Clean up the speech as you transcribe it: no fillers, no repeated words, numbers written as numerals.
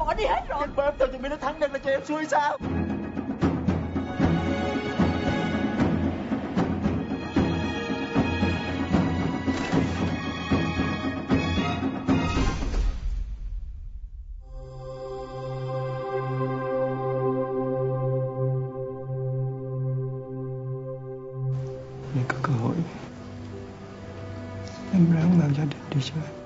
bỏ đi hết rồi. Nhưng mà em tưởng chuẩn bị nó thắng được là cho em xui sao? Nếu có cơ hội em ráng mang gia đình đi chơi.